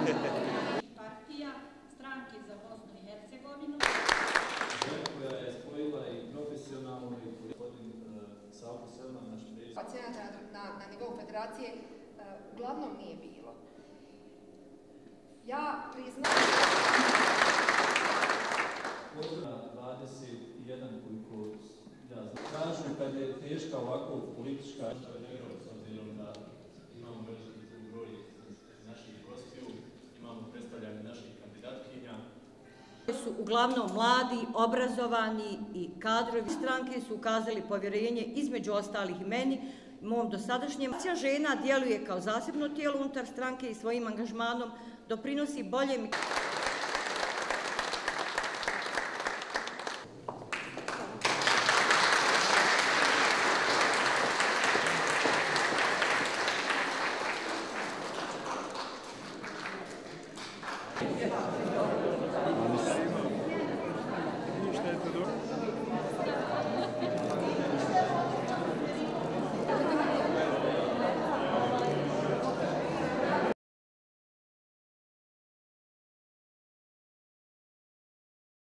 Partija Stranke za Bosnu i Hercegovinu. Koja je spojila i profesionalno i gospodin Savko Selman, naš predsjednik. Pacijenata na nivou federacije uglavnom nije bilo. Ja priznam... Pozdrav 21 koliko ja znam. Kažu kad je teška ovako politička... S obzirom da imamo veliki broj naših gostiju, imamo predstavljanje naših kandidatkinja. Su uglavnom mladi, obrazovani i kadrovi stranke su ukazali povjerenje između ostalih i meni, mom dosadašnjem. Žena djeluje kao zasebno tijelo unutar stranke i svojim angažmanom doprinosi boljem